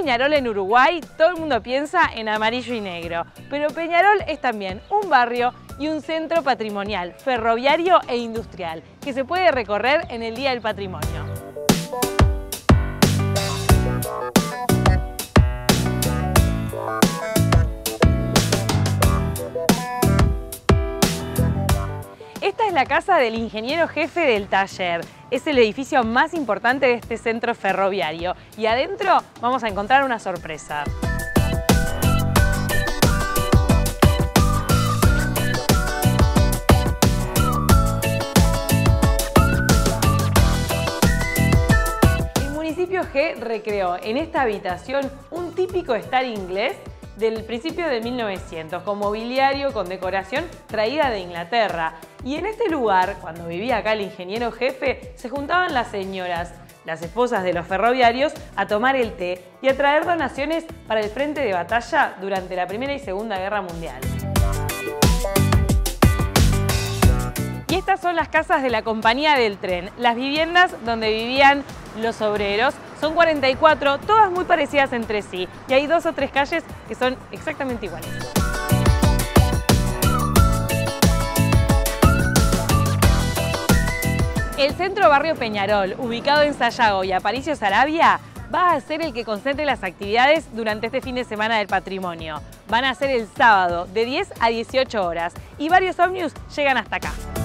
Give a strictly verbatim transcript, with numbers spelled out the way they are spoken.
Peñarol en Uruguay, todo el mundo piensa en amarillo y negro, pero Peñarol es también un barrio y un centro patrimonial, ferroviario e industrial, que se puede recorrer en el Día del Patrimonio. Esta es la casa del ingeniero jefe del taller. Es el edificio más importante de este centro ferroviario y adentro vamos a encontrar una sorpresa. El municipio G recreó en esta habitación un típico estar inglés del principio de mil novecientos, con mobiliario, con decoración traída de Inglaterra. Y en este lugar, cuando vivía acá el ingeniero jefe, se juntaban las señoras, las esposas de los ferroviarios, a tomar el té y a traer donaciones para el frente de batalla durante la Primera y Segunda Guerra Mundial. Y estas son las casas de la compañía del tren, las viviendas donde vivían los obreros. Son cuarenta y cuatro, todas muy parecidas entre sí, y hay dos o tres calles que son exactamente iguales. El centro barrio Peñarol, ubicado en Sayago y Aparicio Saravia, va a ser el que concentre las actividades durante este fin de semana del patrimonio. Van a ser el sábado de diez a dieciocho horas y varios ómnibus llegan hasta acá.